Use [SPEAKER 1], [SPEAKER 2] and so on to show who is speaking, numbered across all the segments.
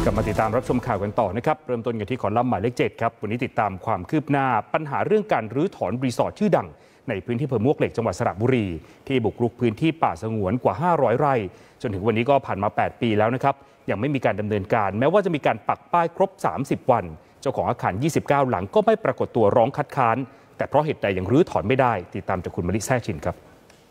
[SPEAKER 1] ลับมาติดตามรับชมข่าวกันต่อนะครับเริ่มต้นกันที่คอลัมน์หมายเลข7ครับวันนี้ติดตามความคืบหน้าปัญหาเรื่องการรื้อถอนรีสอร์ทชื่อดังในพื้นที่อำเภอมวกเหล็กจังหวัดสระบุรีที่บุกรุกพื้นที่ป่าสงวนกว่า500ไร่จนถึงวันนี้ก็ผ่านมา8ปีแล้วนะครับยังไม่มีการดำเนินการแม้ว่าจะมีการปักป้ายครบ30วันเจ้าของอาคาร29หลังก็ไม่ปรากฏตัวร้องคัดค้านแต่เพราะเหตุใดยังรื้อถอนไม่ได้ติดตามจากคุณมลิแซ่ชินครับ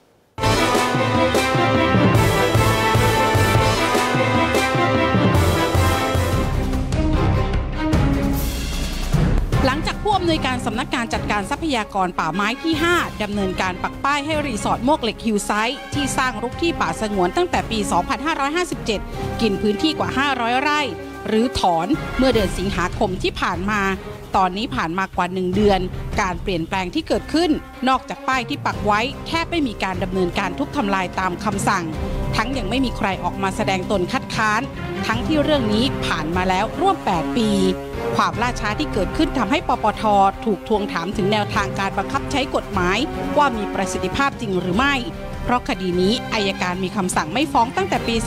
[SPEAKER 2] หลังจากผู้อำนวยการสำนักงานจัดการทรัพยากรป่าไม้ที่5ดำเนินการปักป้ายให้รีสอร์ทมวกเหล็กฮิลไซต์ที่สร้างรุกที่ป่าสงวนตั้งแต่ปี 2557 กินพื้นที่กว่า500ไร่หรือถอนเมื่อเดือนสิงหาคมที่ผ่านมาตอนนี้ผ่านมากว่า1เดือนการเปลี่ยนแปลงที่เกิดขึ้นนอกจากป้ายที่ปักไว้แทบไม่มีการดำเนินการทุบทำลายตามคำสั่งทั้งยังไม่มีใครออกมาแสดงตนคัดค้านทั้งที่เรื่องนี้ผ่านมาแล้วร่วม8ปีความล่าช้าที่เกิดขึ้นทำให้ปปท.ถูกทวงถามถึงแนวทางการบังคับใช้กฎหมายว่ามีประสิทธิภาพจริงหรือไม่เพราะคดีนี้อัยการมีคำสั่งไม่ฟ้องตั้งแต่ปี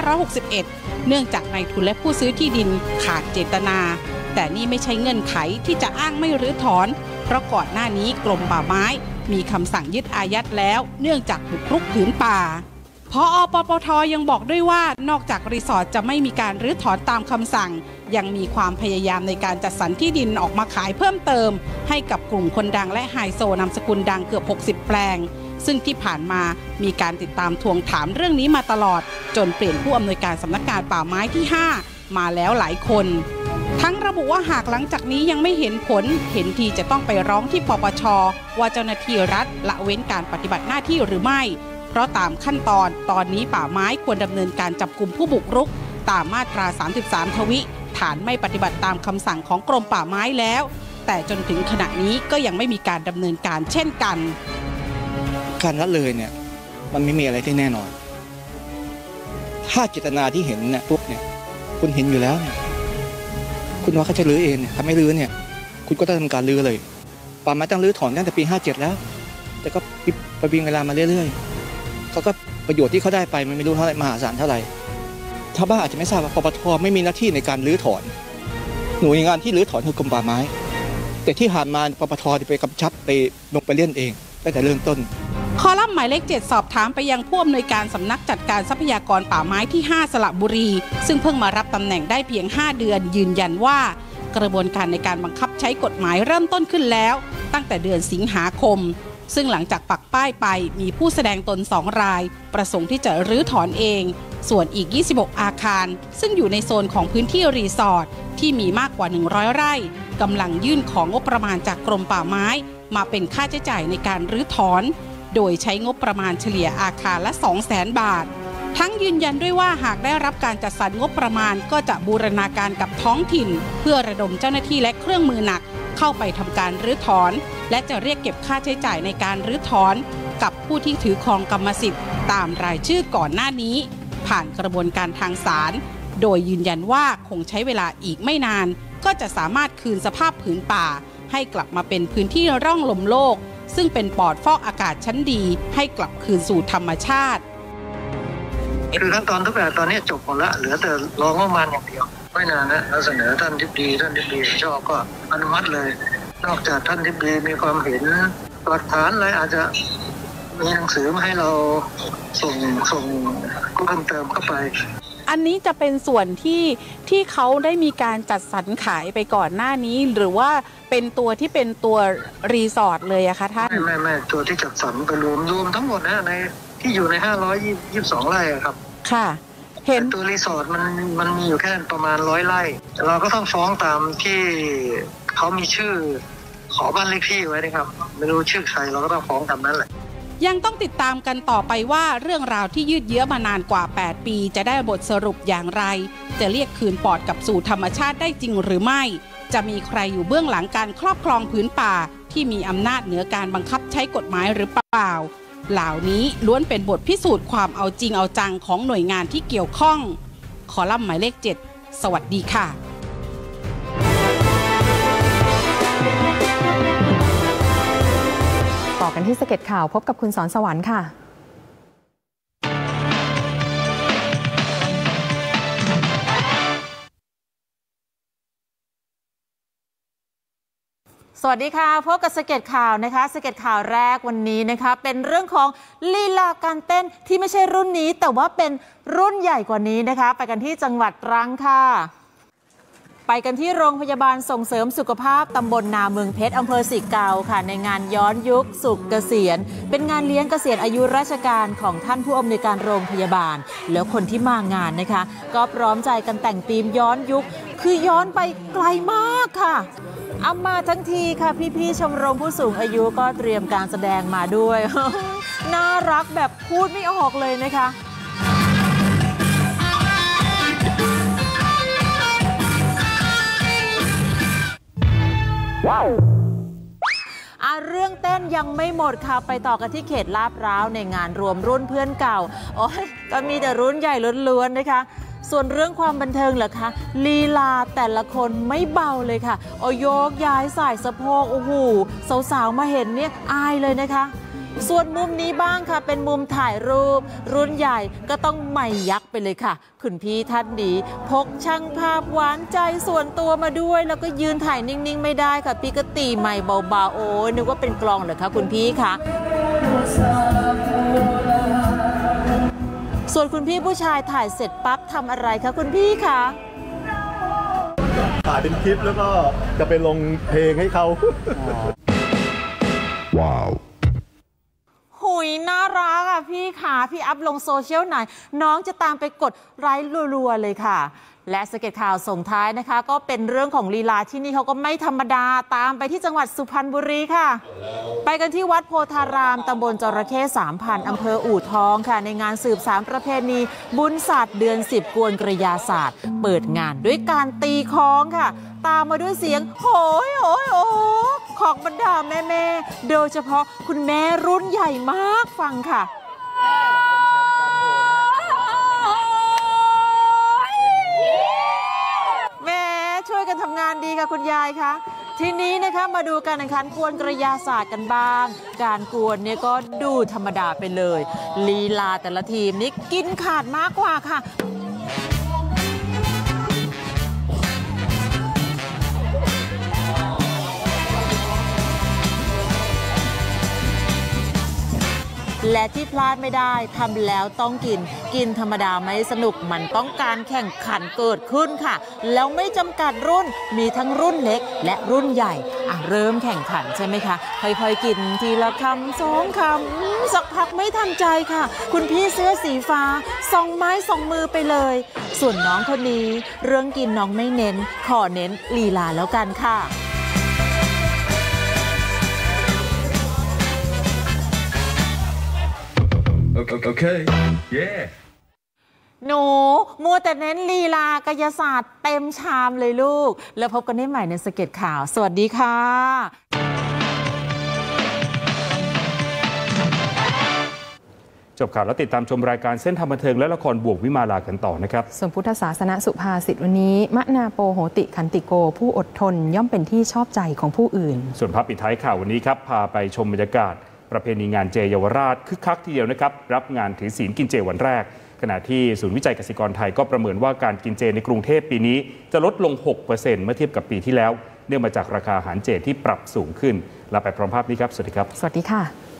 [SPEAKER 2] 2561 เนื่องจากนายทุนและผู้ซื้อที่ดินขาดเจตนาแต่นี่ไม่ใช่เงื่อนไขที่จะอ้างไม่รื้อถอนเพราะก่อนหน้านี้กรมป่าไม้มีคำสั่งยึดอายัดแล้วเนื่องจากบุกรุกผืนป่าผอ.ปปท.ยังบอกด้วยว่านอกจากรีสอร์ทจะไม่มีการรื้อถอนตามคำสั่งยังมีความพยายามในการจัดสรรที่ดินออกมาขายเพิ่มเติมให้กับกลุ่มคนดังและไฮโซนามสกุลดังเกือบ60แปลงซึ่งที่ผ่านมามีการติดตามทวงถามเรื่องนี้มาตลอดจนเปลี่ยนผู้อำนวยการสำนักงานป่าไม้ที่5มาแล้วหลายคนทั้งระบุว่าหากหลังจากนี้ยังไม่เห็นผลเห็นทีจะต้องไปร้องที่ปปช.ว่าเจ้าหน้าที่รัฐละเว้นการปฏิบัติหน้าที่หรือไม่เพราะตามขั้นตอนนี้ป่าไม้ควรดำเนินการจับกุมผู้บุกรุกตามมาตรา33ทวิฐานไม่ปฏิบัติตามคำสั่งของกรมป่าไม้แล้วแต่จนถึงขณะนี้ก็ยังไม่มีการดำเนินการเช่นกัน
[SPEAKER 3] การละเลยเนี่ยมันไม่มีอะไรที่แน่นอนถ้าเจตนาที่เห็นเนี่ยปุ๊บเนี่ยคุณเห็นอยู่แล้วเนี่ยคุณว่าเขาจะรื้อเองเนี่ยถ้าไม่รื้อเนี่ยคุณก็ต้องทำการรื้อเลยป่าไม้ต้องรื้อถอนตั้งแต่ปี57แล้วแต่ก็ไปวิ่งเวลามาเรื่อยๆเขาก็ประโยชน์ที่เขาได้ไปมันไม่รู้เท่าไหร่มหาศาลเท่าไหร่ชาวบ้านอาจจะไม่ทราบว่าปปท.ไม่มีหน้าที่ในการรื้อถอนหน่วยงานที่รื้อถอนคือกรมป่าไม้แต่ที่ผ่านมาปปท.ไปกำชับไปลงไปเล่นเองตั้งแต่เริ่มต้น
[SPEAKER 2] คอลัมน์หมายเลข7สอบถามไปยังผู้อำนวยการสำนักจัดการทรัพยากรป่าไม้ที่5สระบุรีซึ่งเพิ่งมารับตำแหน่งได้เพียง5เดือนยืนยันว่ากระบวนการในการบังคับใช้กฎหมายเริ่มต้นขึ้นแล้วตั้งแต่เดือนสิงหาคมซึ่งหลังจากปักป้ายไปมีผู้แสดงตน2รายประสงค์ที่จะรื้อถอนเองส่วนอีก26อาคารซึ่งอยู่ในโซนของพื้นที่รีสอร์ทที่มีมากกว่า100ไร่กำลังยื่นของงบประมาณจากกรมป่าไม้มาเป็นค่าใช้จ่ายในการรื้อถอนโดยใช้งบประมาณเฉลี่ยอาคารละ 200,000 บาททั้งยืนยันด้วยว่าหากได้รับการจัดสรรงบประมาณก็จะบูรณาการกับท้องถิ่นเพื่อระดมเจ้าหน้าที่และเครื่องมือหนักเข้าไปทำการรื้อถอนและจะเรียกเก็บค่าใช้จ่ายในการรื้อถอนกับผู้ที่ถือครองกรรมสิทธิ์ตามรายชื่อก่อนหน้านี้ผ่านกระบวนการทางศาลโดยยืนยันว่าคงใช้เวลาอีกไม่นานก็จะสามารถคืนสภาพผืนป่าให้กลับมาเป็นพื้นที่ร่องลมโลกซึ่งเป็นปอดฟอกอากาศชั้นดีให้กลับคืนสู่ธรรมชาติ
[SPEAKER 4] คือขั้นตอนทุกอย่างตอนนี้จบหมดแล้วเหลือแต่รองบประมาณอย่างเดียวไม่นานนะเราเสนอท่านทิบดีชอบก็อนุมัติเลยนอกจากท่านทิบดีมีความเห็นหลักฐานอะไรอาจจะมีหนังสือมาให้เราส่งเพิ่มเติมเข้าไป
[SPEAKER 2] อันนี้จะเป็นส่วนที่เขาได้มีการจัดสรรขายไปก่อนหน้านี้หรือว่าเป็นตัวที่เป็นตัวรีสอร์ทเลยอะคะท่าน
[SPEAKER 4] ไม่ตัวที่จัดสรรไปรวมทั้งหมดนะในที่อยู่ใน522ไร่ครับ
[SPEAKER 2] ค่ะเห็น
[SPEAKER 4] ตัวรีสอร์ทมันมีอยู่แค่ประมาณ100ไร่เราก็ต้องฟ้องตามที่เขามีชื่อขอบ้านเลขที่ไว้นะครับไม่รู้ชื่อใครเราก็ต้องฟ้องตามนั้นแหละ
[SPEAKER 2] ยังต้องติดตามกันต่อไปว่าเรื่องราวที่ยืดเยื้อมานานกว่า8ปีจะได้บทสรุปอย่างไรจะเรียกคืนปอดกับสู่ธรรมชาติได้จริงหรือไม่จะมีใครอยู่เบื้องหลังการครอบครองผืนป่าที่มีอำนาจเหนือการบังคับใช้กฎหมายหรือเปล่าเหล่านี้ล้วนเป็นบทพิสูจน์ความเอาจริงเอาจังของหน่วยงานที่เกี่ยวข้องคอลัมน์หมายเลข7สวัสดีค่ะ
[SPEAKER 5] ต่อกันที่สเก็ตข่าวพบกับคุณสอนสวรรค์ค่ะ
[SPEAKER 6] สวัสดีค่ะพบกับสเก็ตข่าวนะคะสเก็ตข่าวแรกวันนี้นะคะเป็นเรื่องของลีลาการเต้นที่ไม่ใช่รุ่นนี้แต่ว่าเป็นรุ่นใหญ่กว่านี้นะคะไปกันที่จังหวัดตรังค่ะไปกันที่โรงพยาบาลส่งเสริมสุขภาพตำบลนาเมืองเพชรอำเภอสิเกาค่ะในงานย้อนยุคสุขเกษียณเป็นงานเลี้ยงเกษียณอายุราชการของท่านผู้อำนวยการโรงพยาบาลแล้วคนที่มางานนะคะก็พร้อมใจกันแต่งธีมย้อนยุคคือย้อนไปไกลมากค่ะเอามาทั้งทีค่ะพี่ๆชมรมผู้สูงอายุก็เตรียมการแสดงมาด้วย น่ารักแบบพูดไม่ออกเลยนะคะว้าวเรื่องเต้นยังไม่หมดค่ะไปต่อกันที่เขตลาดพร้าวในงานรวมรุ่นเพื่อนเก่าโอ้ยก็มีแต่รุ่นใหญ่ล้วนๆนะคะส่วนเรื่องความบันเทิงเหรอคะลีลาแต่ละคนไม่เบาเลยค่ะโยกย้ายสายสะโพกโอ้โหสาวๆมาเห็นเนี่ยอายเลยนะคะส่วนมุมนี้บ้างค่ะเป็นมุมถ่ายรูปรุ่นใหญ่ก็ต้องไม่ยักไปเลยค่ะคุณพี่ท่านนี้พกช่างภาพหวานใจส่วนตัวมาด้วยแล้วก็ยืนถ่ายนิ่งๆไม่ได้ค่ะพี่ก็ตีไมค์เบาๆโอ้ยนึกว่าเป็นกลองเหรอคะคุณพี่คะส่วนคุณพี่ผู้ชายถ่ายเสร็จปั๊บทำอะไรคะคุณพี่คะ
[SPEAKER 7] ถ่ายเป็นคลิปแล้วก็จะไปลงเพลงให้เขาว้าว
[SPEAKER 6] หุยน่ารักอ่ะพี่ขาพี่อัพลงโซเชียลไหนน้องจะตามไปกดไลค์รัวๆเลยค่ะและสเก็ตข่าวส่งท้ายนะคะก็เป็นเรื่องของลีลาที่นี่เขาก็ไม่ธรรมดาตามไปที่จังหวัดสุพรรณบุรีค่ะไปกันที่วัดโพธารามตำบลจระเข้3,000อำเภออู่ทองค่ะในงานสืบสานประเพณีบุญศาสตร์เดือน10กวนกระยาศาสตร์เปิดงานด้วยการตีคล้องค่ะตามมาด้วยเสียงโหยโอยโอของบรรดาแม่ๆโดยเฉพาะคุณแม่รุ่นใหญ่มากฟังค่ะช่วยกันทำงานดีค่ะคุณยายคะทีนี้นะคะมาดูการแข่งขันกวนกระยาศาสตร์กันบ้างการกวนเนี่ยก็ดูธรรมดาไปเลยลีลาแต่ละทีมนี่กินขาดมากกว่าค่ะและที่พลาดไม่ได้ทำแล้วต้องกินธรรมดาไม่สนุกมันต้องการแข่งขันเกิดขึ้นค่ะแล้วไม่จำกัดรุ่นมีทั้งรุ่นเล็กและรุ่นใหญ่เริ่มแข่งขันใช่ไหมคะค่อยๆกินทีละคำ2 คำสักพักไม่ทันใจค่ะคุณพี่เสื้อสีฟ้าส่องไม้ส่องมือไปเลยส่วนน้องคนนี้เรื่องกินน้องไม่เน้นขอเน้นลีลาแล้วกันค่ะ
[SPEAKER 7] โอเคเย้
[SPEAKER 6] หนูมัวแต่เน้นลีลากายศาสตร์เต็มชามเลยลูกแล้วพบกันได้ใหม่ในสเก็ตข่าวสวัสดีค่ะ
[SPEAKER 1] จบข่าวแล้วติดตามชมรายการเส้นทางบันเทิงและละครบวกวิมาลากันต่อนะครับ
[SPEAKER 5] ส่วนพุทธศาสนสุภาษิตวันนี้มะนาโปโหติขันติโกผู้อดทนย่อมเป็นที่ชอบใจของผู้อื่น
[SPEAKER 1] ส่วนภาพปิดท้ายข่าววันนี้ครับพาไปชมบรรยากาศประเพณีงานเจเยาวราชคึกคักทีเดียวนะครับรับงานถือศีลกินเจวันแรกขณะที่ศูนย์วิจัยเกษตรกรไทยก็ประเมินว่าการกินเจในกรุงเทพปีนี้จะลดลง 6% เมื่อเทียบกับปีที่แล้วเนื่องมาจากราคาอาหารเจที่ปรับสูงขึ้นลาไปพร้อมภาพนี้ครับสวัสดีครับ
[SPEAKER 5] สวัสดีค่ะ